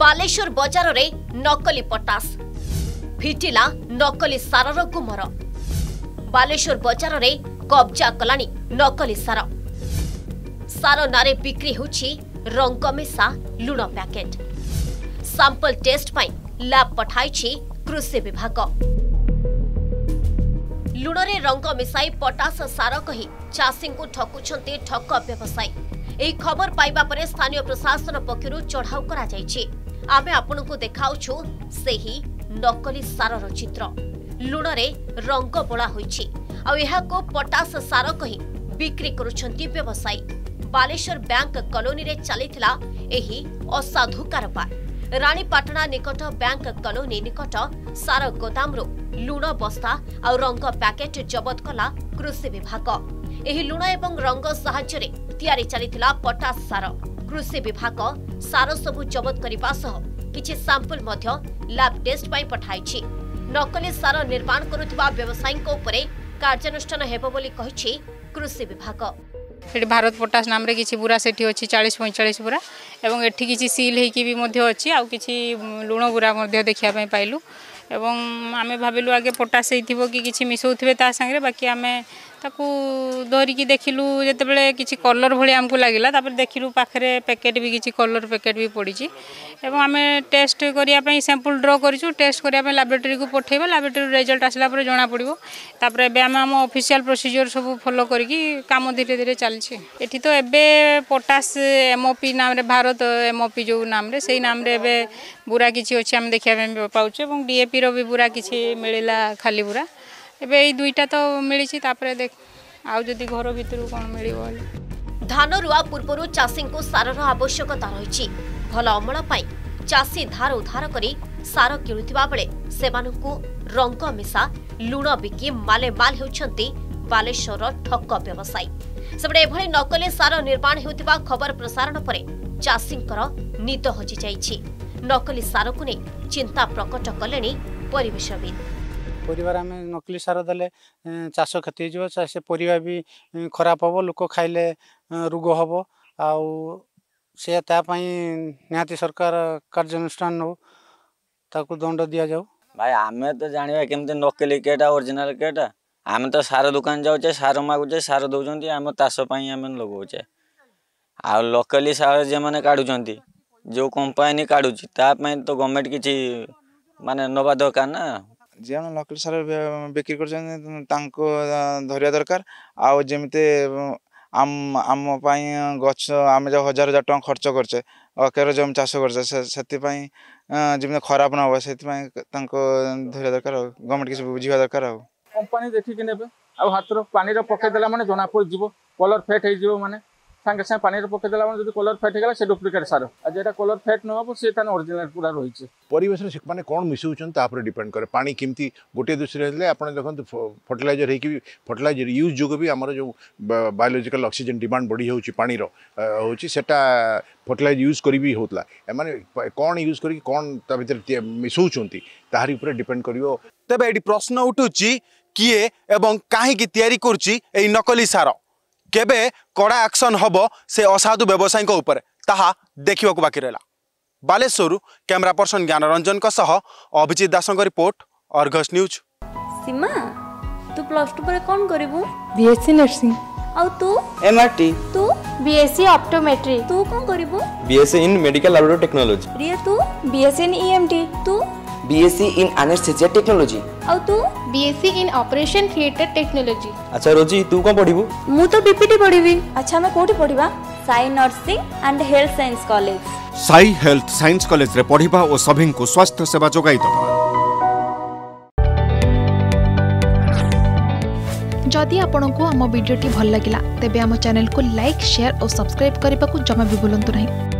बालेश्वर बजार रे नकली पटास फिटिला नकली सारर गुमर। बालेश्वर बजार रे कब्जा कलानी नकली सार। सार नारे बिक्री होछि रंग मिशा लुण पैकेट। सैंपल टेस्ट पाई लैब पठाइछि कृषि विभाग। लुणरे रंग मिसाई पटास सार कही चाषी को ठकुछंती ठक व्यवसायी। एही खबर पाइबा परे स्थानीय प्रशासन पक्षरु चढ़ाऊ करा जायछि। आमे आपनकु देखाउछु सेही नकली सारर चित्र। लुणरे रंग बोला होइछि आ एहाको पटास सार कही बिक्री करुछंती व्यवसायी। बालेश्वर बैंक कॉलोनी रे चलिथिला एही असाधु कारबार। रानीपाटना निकट बैंक कॉलोनी निकट सार गोदामरो लुण बस्ता आ रंग पैकेट जबत कला कृषि विभाग। एही लुण एवं रंग सहाय्य रे तैयारी चलिथिला पटास सार। कृषि विभाग सार सबु जबत करबा सह किछि सैंपल मध्य लैब टेस्ट पाई पठाइछि। नकली सार निर्माण करुथिबा व्यवसायीक उपरे कार्यानुष्ठान हेबो बोली कहिछि कृषि विभाग। ये भारत पोटास नाम रे किछि बुरा सेठी अछि 40-45 बुरा एवं एठी किछि सील हेकी भी मध्य अछि आ किछि लुण बुरा मध्य देखिया पई पाइलु एवं आमे भाबिलु आगे पोटास हेथिबो कि किछि मिसौथिबे ता संगे बाकी आमे ताकू धरिकी देखिलु जेतेबेले किछि कलर भली हमकु लागिला तापर देखिलु पाखरे पैकेट भी किछि कलर पैकेट भी पड़िछि एवं आमे टेस्ट करिया पई सैंपल ड्रॉ करिछु। टेस्ट करिया पई लैबोरेटरी को पठेबा। लैबोरेटरी रिजल्ट आसला पर जणा पड़िबो। तापर एबे हम ऑफिशियल प्रोसीजर सब फॉलो करिकी काम धीरे धीरे चलछि। एठी तो एबे पोटास एमओपी नाम रे भारत एमओपी जो नाम रे सेही नाम रे एबे बुरा किछि अछि हम देखिया पई पाउछु एवं डीएपी रो भी बुरा किछि मिलिला खाली बुरा। एबे ई दुईटा तो मिलिछि तापर देख आउ जदी घर भितरु कोन मिलिबो। धान रुआ पूर्वरु चाषी को सारर आवश्यकता रही। भल अमल पाई चाषी धार उधार करी सार किणुथिबा बेले सेमानकु रंग मिशा लुण बिकी माले माल हेउछंती बालेश्वर ठक व्यवसायी। सेबडे एभली नकली सार निर्माण हेउथिबा खबर प्रसारण परे चाषींकर निद हजि जाइछि। नकली सार को नै चिंता प्रकट कलेनी परिवेशविद। परिवार में नकली सार देले चाष क्षति हो से परिवा भी खराब हम लोक खाइले रोग हम आउ से निहाती सरकार कार्यानुष्ठान हो ताकू दंड दि जाऊ। भाई आमे तो जानिबा केमते नकली केटा ओरिजिनल केटा। आमे तो सार दुकान जाउचे सार मागुचे सार दउचंती आमे तास पई आमे लगौचे आ लोकली सार जे माने काढुचंती जो कंपनी काढुची ता पई तो गवर्नमेंट किछि माने नबा दरकार ना। जे नकली सार बिक्री कर धरिया दरकार आउ जमीते आम गछ आम जो 1000 टଙ୍କା खर्च करचे अकेर जमी चाष करचे से जमी खराब ना हो से धरिया दरकार गवर्नमेंट किसी बुझा दरकार। कंपनी देखिक ने हाथ पानी पकईदेला मैंने जना पड़ जीव कलर फेट हो माने सांगे सांगे पानी पकईदेला मैंने जो कलर फेट होगा से डुप्लिकेट सार जेटा कलर फेट न हो सी ओरिजिनल पूरा रही। परिवेश मैंने कौन मिसौन डिपेंड करे पानी केमती गोटे दृष्टि देखते फर्टिलाइजर होगी फर्टिलाइजर यूज जो भी आम जो बायोलोजिकल ऑक्सीजन डिमांड बढ़ी हो पानी होटा फर्टिलाइजर यूज कर भी होता है कौन यूज कर कौन भर मिसौं ताहारी ऊपर डिपेंड कर। तेबे ये प्रश्न उठुची किए एवं कहीं तैयारी करुची नकली सार केबे कड़ा एक्शन हबो से असाधु व्यवसायी ऊपर ताहा देखा बाकी रहा। Baleshwar camera person Gyan Ranjan Abhijit Das report Argus News. Seema तू +2 पर कौन करिवु? BSc nursing. और तू? एमआरटी। तू? BSc optometry. तू कौन करिवु? BSc in medical laboratory technology. Riya तू? BSc in EMT. तू? BSc in anaesthesia technology. और तू? BSc in operation theatre technology. अच्छा रोजी तू कौन पढ़िबु? मु तो बीपीटी पढ़िबी। अच्छा मैं कोठी पढ़िबा? Sai nursing and health science college. Sai health science college रे पढ़िबा और सभी को स्वास्थ्य सेवा जोगाई दबा। जदि आपंक आम भिडी भल लगा तेब आम चैनल को लाइक शेयर और सब्सक्राइब करने को जमा भी भूलु नहीं।